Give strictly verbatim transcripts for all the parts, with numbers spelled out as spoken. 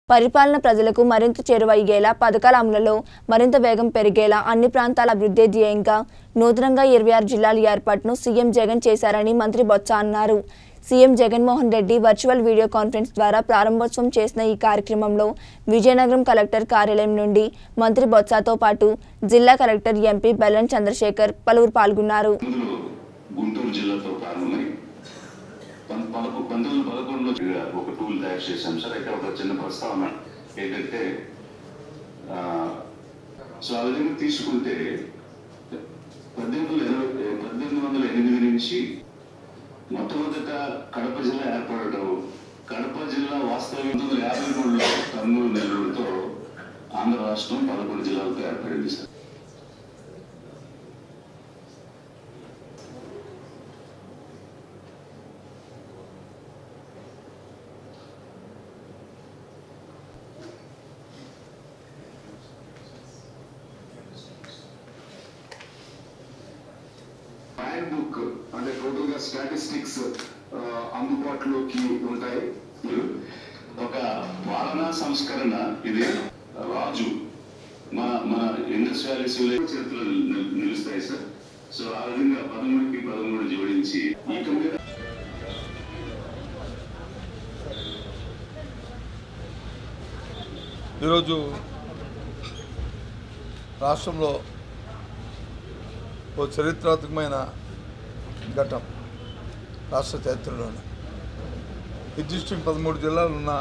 పరిపాలన ప్రజలకు మరింత చేరువయ్యేలా పథకాల అమలులో మరింత వేగం పెరిగేలా అన్ని ప్రాంతాల అభివృద్ధి ధ్యేయంగా నూతనంగా ఇరవై ఆరు జిల్లాల ఏర్పాటును సీఎం జగన్ చేశారని మంత్రి బొత్స అన్నారు. CM Jaganmohan Reddy virtual video conference ద్వారా ప్రారంభోత్సవం చేసిన ఈ కార్యక్రమంలో విజయనగరం కలెక్టర్ కార్యాలయం నుండి మంత్రి బొత్సతో పాటు జిల్లా కలెక్టర్ ఎంపీ బెల్లం చంద్రశేఖర్ పలువురు పాల్గొన్నారు. గుంటూరు జిల్లాతో ప్రారంభమై పంతొమ్మిది పదకొండులో ఒక టూల్ తయారు చేశాం సార్. అయితే ఒక చిన్న ప్రస్తావన ఏంటంటే సో ఆ విధంగా తీసుకుంటే పద్దెనిమిది వందల ఎనభై పద్దెనిమిది వందల ఎనిమిది నుంచి మొట్టమొదట కడప జిల్లా ఏర్పడటం, కడప జిల్లా వాస్తవం పంతొమ్మిది వందల యాభై మూడులో కర్నూలు నెల్లూరుతో ఆంధ్ర రాష్ట్రం పదకొండు జిల్లాలతో ఏర్పడింది సార్. హ్యాండ్ బుక్ అంటే టోటల్ గా స్టాటిస్టిక్స్ అందుబాటులోకి ఉంటాయి. ఒక పాలనా సంస్కరణ ఇది రాజు మన మన ఇండస్ వ్యాలీ చరిత్రలో నిలుస్తాయి సార్. సో ఆ విధంగా పదమూడుకి పదమూడు జోడించి ఈ కమిటీ ఈరోజు రాష్ట్రంలో ఓ చరిత్రాత్మకమైన ఘట్టం రాష్ట్ర చరిత్రలోనే. ఎగ్జిస్టింగ్ పదమూడు జిల్లాలు ఉన్న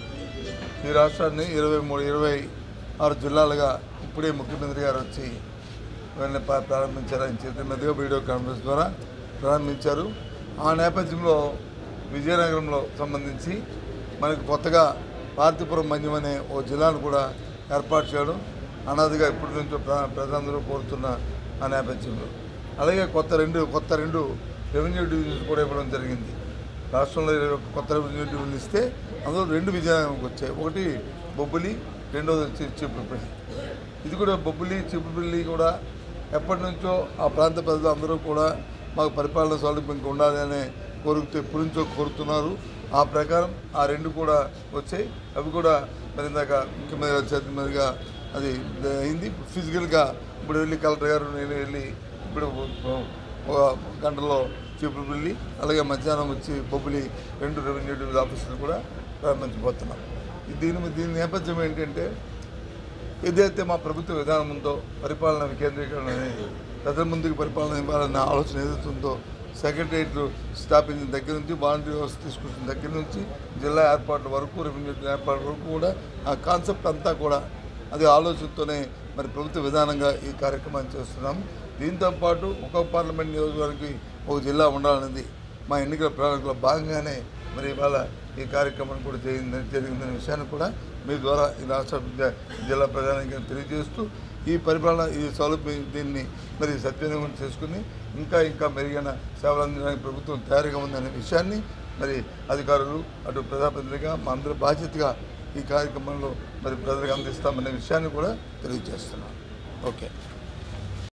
ఈ రాష్ట్రాన్ని ఇరవై మూడు ఇరవై ఆరు జిల్లాలుగా ఇప్పుడే ముఖ్యమంత్రి గారు వచ్చి వెంటనే ప్రారంభించారు. ఆయన చేతుల మీదుగా వీడియో కాన్ఫరెన్స్ ద్వారా ప్రారంభించారు. ఆ నేపథ్యంలో విజయనగరంలో సంబంధించి మనకు కొత్తగా పార్తీపురం మన్యం అనే ఓ జిల్లాను కూడా ఏర్పాటు చేయడం అనాదిగా ఇప్పటి నుంచో ప్రజలందరూ కోరుతున్న ఆ నేపథ్యంలో, అలాగే కొత్త రెండు కొత్త రెండు రెవెన్యూ డివిజన్స్ కూడా ఇవ్వడం జరిగింది. రాష్ట్రంలో కొత్త రెవెన్యూ డివిజన్ ఇస్తే అందులో రెండు విజయనగరంకి వచ్చాయి. ఒకటి బొబ్బిలి, రెండోది వచ్చి చీపురుపల్లి. ఇది కూడా బొబ్బిలి చీపురుపల్లి కూడా ఎప్పటి నుంచో ఆ ప్రాంత ప్రజలు అందరూ కూడా మాకు పరిపాలన సౌలభ్యం ఉండాలి అనే కోరుకుతూ ఎప్పటి నుంచో కోరుతున్నారు. ఆ ప్రకారం ఆ రెండు కూడా వచ్చాయి. అవి కూడా మరి ఇందాక ముఖ్యమంత్రి చేతి మీదుగా అది అయింది. ఫిజికల్గా ఇప్పుడు వెళ్ళి కలెక్టర్ గారు నేను వెళ్ళి ఇప్పుడు ఒక గంటలో చీపురుపల్లి అలాగే మధ్యాహ్నం వచ్చి బొబ్బిలి రెండు రెవెన్యూ డివిజన్ ఆఫీసులు కూడా ప్రారంభించబోతున్నాం. దీని దీని నేపథ్యం ఏంటంటే ఏదైతే మా ప్రభుత్వ విధానం ఉందో పరిపాలన వికేంద్రీకరణ అనేది ప్రజల ముందుకు పరిపాలన ఇవ్వాలన్న ఆలోచన ఏదైతే ఉందో సెక్రటరియట్ స్థాపించిన దగ్గర నుంచి వాలంటీర్ వ్యవస్థ తీసుకొచ్చిన దగ్గర నుంచి జిల్లా ఏర్పాట్ల వరకు రెవెన్యూ ఏర్పాట్ల వరకు కూడా ఆ కాన్సెప్ట్ అంతా కూడా అది ఆలోచనతోనే మరి ప్రభుత్వ విధానంగా ఈ కార్యక్రమాన్ని చేస్తున్నాం. దీంతోపాటు ఒక్కొక్క పార్లమెంట్ నియోజకవర్గానికి ఒక జిల్లా ఉండాలనేది మా ఎన్నికల ప్రణాళికలో భాగంగానే మరి ఇవాళ ఈ కార్యక్రమం కూడా జరిగిందని జరిగిందనే విషయాన్ని కూడా మీ ద్వారా ఈ రాష్ట్ర జిల్లా ప్రజానికి తెలియజేస్తూ ఈ పరిపాలన ఈ సౌలభ్యం దీన్ని మరి సద్వినియోగం చేసుకుని ఇంకా ఇంకా మెరుగైన సేవలు అందించడానికి ప్రభుత్వం తయారుగా ఉందనే విషయాన్ని మరి అధికారులు అటు ప్రజాప్రతినిధిగా మా అందరి బాధ్యతగా ఈ కార్యక్రమంలో మరి ప్రజలకు అందిస్తామనే విషయాన్ని కూడా తెలియజేస్తున్నాం. ఓకే.